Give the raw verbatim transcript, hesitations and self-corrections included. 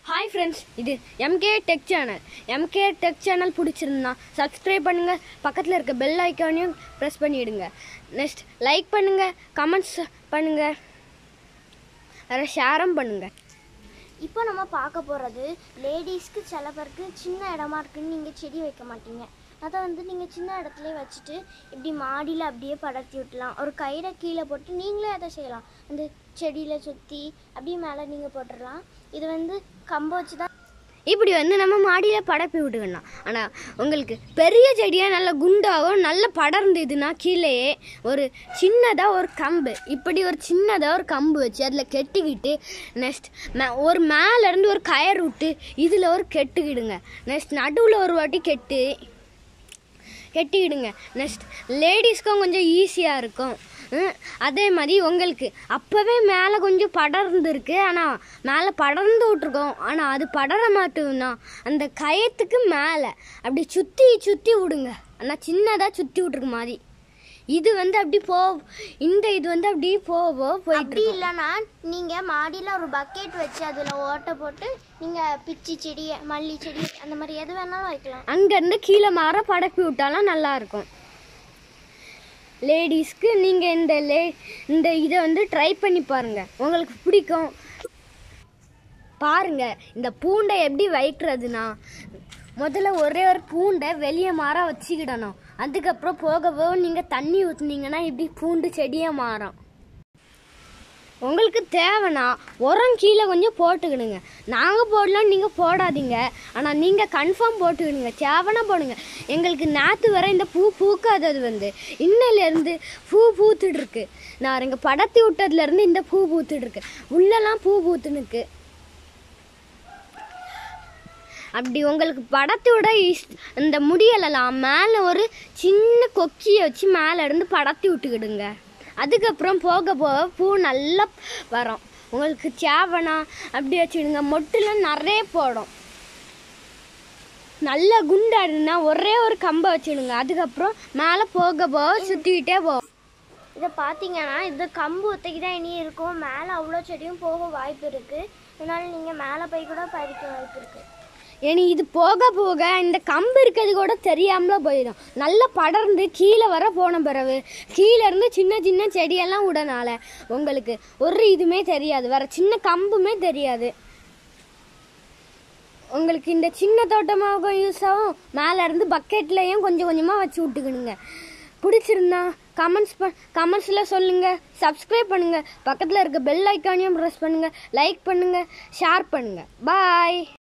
Hi friends, இது M K Tech Channel. M K Tech Channel பிடிச்சிருந்தா subscribe பண்ணுங்க, பக்கத்துல இருக்க bell icon-ஐயும் press பண்ணிடுங்க. Next like பண்ணுங்க, comments பண்ணுங்க, அத ஷேரும் பண்ணுங்க. இப்போ நம்ம பார்க்க போறது லேடிஸ்க்கு சில பேருக்கு சின்ன இடமா இருக்குன்னு நீங்க செடி வைக்க மாட்டீங்க. அதை வந்து நீங்க சின்ன இடத்துலயே வச்சுட்டு இப்படி மாடியில அப்படியே படர்த்தி விட்டலாம். ஒரு கயிறை கீழே போட்டு நீங்களே அதை செய்யலாம். அந்த செடியில சுத்தி அப்படியே மேலே நீங்க போட்டுடலாம். இது வந்து கம்பு வச்சு தான் இப்படி வந்து நம்ம மாடியில் படப்பி விட்டுக்கணும். ஆனால் உங்களுக்கு பெரிய செடியாக நல்ல குண்டாகவும் நல்ல படர்ந்ததுன்னா கீழே ஒரு சின்னதாக ஒரு கம்பு இப்படி ஒரு சின்னதாக ஒரு கம்பு வச்சு அதில் கெட்டிக்கிட்டு நெக்ஸ்ட் மே ஒரு மேலேருந்து ஒரு கயர் விட்டு இதில் ஒரு கெட்டுக்கிடுங்க. நெக்ஸ்ட் நடுவில் ஒரு வாட்டி கெட்டு கெட்டிக்கிடுங்க. நெக்ஸ்ட் லேடிஸ்க்கும் கொஞ்சம் ஈஸியாக இருக்கும். அதே மாதிரி உங்களுக்கு அப்போவே மேலே கொஞ்சம் படர்ந்துருக்கு, ஆனால் மேலே படர்ந்து விட்ருக்கோம். ஆனால் அது படர மாட்டோம்னா அந்த கயத்துக்கு மேலே அப்படி சுற்றி சுற்றி விடுங்க. ஆனால் சின்னதாக சுற்றி விட்ருக்கு மாதிரி இது வந்து அப்படி போ இந்த இது வந்து அப்படி போவோ போயிட்டு இல்லைன்னா நீங்கள் மாடியில் ஒரு பக்கெட் வச்சு அதில் ஓட்டை போட்டு நீங்கள் பிச்சி செடி மல்லி செடி அந்த மாதிரி எது வேணாலும் வைக்கலாம். அங்கேருந்து கீழே மாற படப்பி விட்டாலும் நல்லாயிருக்கும். லேடிஸ்க்கு நீங்கள் இந்த லே இந்த இதை வந்து ட்ரை பண்ணி பாருங்கள், உங்களுக்கு பிடிக்கும். பாருங்கள் இந்த பூண்டை எப்படி வைக்கிறதுனா முதல்ல ஒரே ஒரு பூண்டை வெளியே மாற வச்சுக்கிடணும். அதுக்கப்புறம் போக போக நீங்கள் தண்ணி ஊற்றுனீங்கன்னா இப்படி பூண்டு செடியாக மாறும். உங்களுக்கு தேவைன்னா உரம் கீழே கொஞ்சம் போட்டுக்கிடுங்க. நாங்கள் போடலாம், நீங்கள் போடாதீங்க. ஆனால் நீங்கள் கன்ஃபார்ம் போட்டுக்கிடுங்க, தேவைன்னா போடுங்க. எங்களுக்கு நேற்று வர இந்த பூ பூக்காதது வந்து இன்னிலேருந்து பூ பூத்துட்ருக்கு. நான் எங்கள் படத்தி விட்டதுலேருந்து இந்த பூ பூத்துட்ருக்கு. உள்ளெல்லாம் பூ பூத்துனுக்கு. அப்படி உங்களுக்கு படத்தோட இஷ் இந்த முடியலாம் மேலே ஒரு சின்ன கொக்கியை வச்சு மேலே இருந்து படத்தி விட்டுக்கிடுங்க. அதுக்கப்புறம் போக போக பூ நல்லா வரும். உங்களுக்கு தேவைனா அப்படி வச்சுடுங்க. மொட்டுலாம் நிறைய போடும். நல்லா குண்டாடுனா ஒரே ஒரு கம்பை வச்சுடுங்க. அதுக்கப்புறம் மேலே போக போக சுற்றிக்கிட்டே போகும். இதை பார்த்தீங்கன்னா இது கம்பு ஒத்தைக்கு தான் இனி இருக்கும். மேலே அவ்வளோ செடியும் போக வாய்ப்பு இருக்குது. இதனால நீங்கள் மேலே போய் கூட பறிக்க வாய்ப்பு இருக்குது. இனி இது போக போக இந்த கம்பு இருக்கிறது கூட தெரியாமல போயிடும். நல்லா படர்ந்து கீழே வர போன பிறகு கீழே இருந்து சின்ன சின்ன செடியெல்லாம் விடனால உங்களுக்கு ஒரு இதுவுமே தெரியாது, வேற சின்ன கம்புமே தெரியாது. உங்களுக்கு இந்த சின்ன தோட்டமாக யூஸ் ஆகும். மேலே இருந்து பக்கெட்லேயும் கொஞ்சம் கொஞ்சமாக வச்சு விட்டுக்கணுங்க. பிடிச்சிருந்தா கமெண்ட்ஸ் ப கமெண்ட்ஸில் சொல்லுங்கள், சப்ஸ்கிரைப் பண்ணுங்கள், பக்கத்தில் இருக்க பெல் ஐக்கானையும் ப்ரெஸ் பண்ணுங்கள், லைக் பண்ணுங்கள், ஷேர் பண்ணுங்கள். பாய்.